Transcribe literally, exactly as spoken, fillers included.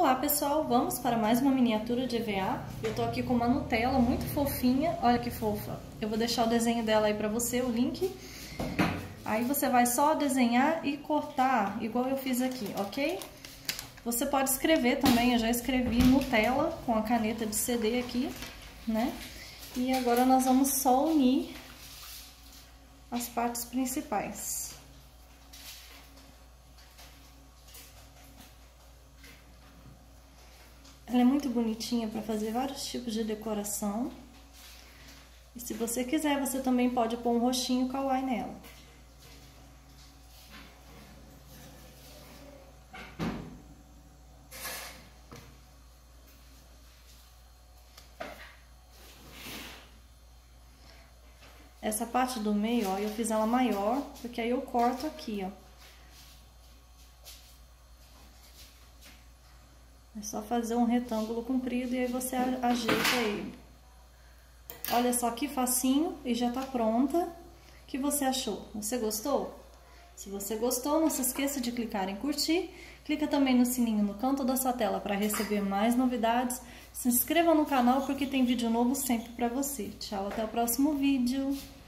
Olá pessoal, vamos para mais uma miniatura de E V A. Eu tô aqui com uma Nutella muito fofinha, olha que fofa. Eu vou deixar o desenho dela aí pra você, o link. Aí você vai só desenhar e cortar, igual eu fiz aqui, ok? Você pode escrever também, eu já escrevi Nutella com a caneta de C D aqui, né? E agora nós vamos só unir as partes principais. Ela é muito bonitinha para fazer vários tipos de decoração. E se você quiser, você também pode pôr um roxinho kawaii nela. Essa parte do meio, ó, eu fiz ela maior, porque aí eu corto aqui, ó. É só fazer um retângulo comprido e aí você ajeita ele. Olha só que facinho e já tá pronta. O que você achou? Você gostou? Se você gostou, não se esqueça de clicar em curtir. Clica também no sininho no canto da sua tela para receber mais novidades. Se inscreva no canal porque tem vídeo novo sempre para você. Tchau, até o próximo vídeo.